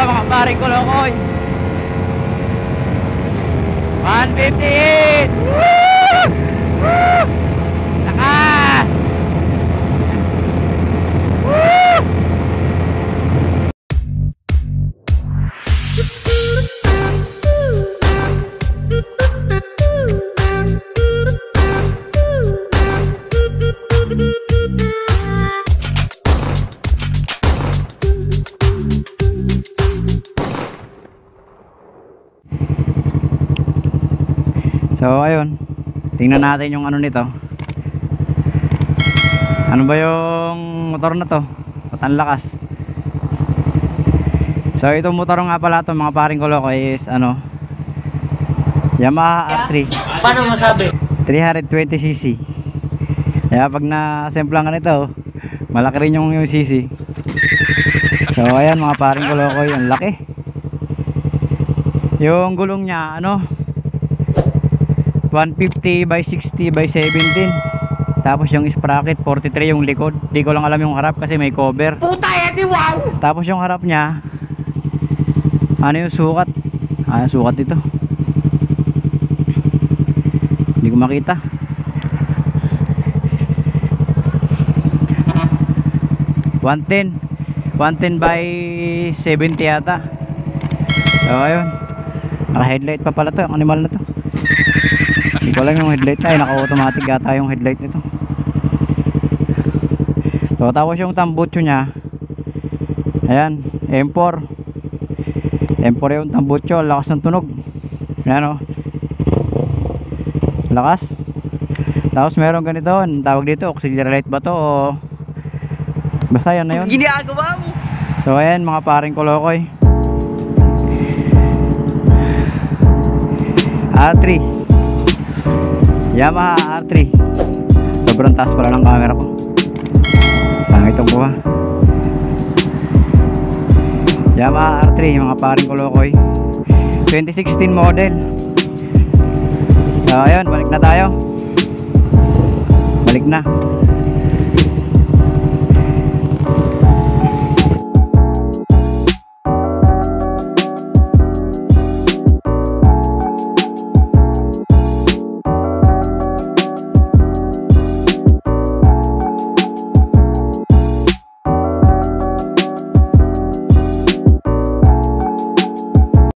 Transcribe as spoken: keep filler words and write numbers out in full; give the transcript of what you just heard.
mga paring kolokoy. one fifty-eight. Woo! Woo! Lakas! Woo! So ayun, tingnan natin yung ano nito. Ano ba yung motor na to? Ba't ang lakas? So itong motor nga pala to mga paring kolokoy is ano, Yamaha R three. Paano masabi? three twenty c c. Kaya pag na-assemblan ka nito, malaki rin yung, yung cc. So ayan mga paring kolokoy, ang laki. Yung gulong niya ano, one fifty by sixty by seventeen. Tapos yung sprocket forty-three yung likod. Di ko lang alam yung harap kasi may cover. Puta edi wow! Tapos yung harap niya, ano yung sukat? Ah, sukat ito. Hindi ko makita. one ten. one ten by seventy yata. So ayun, naka headlight pa pala to, yung animal na to. Hindi ko alam yung headlight na, ay naka-automatic yata yung headlight nito. So tapos yung tambutso nya, ayan, M four. M four yung tambutso, lakas ng tunog. Ayan o, lakas. Tapos meron ganito, ang tawag dito, auxiliary light ba to o basta yan na yun. Ginagawa mo. So ayan mga paring kolokoy, R three, Yamaha R three. Sobrang taas pala ng camera ko, pangit ang buha. Yamaha R three mga paring kolokoy, twenty sixteen model. So ayun, balik na tayo. Balik na.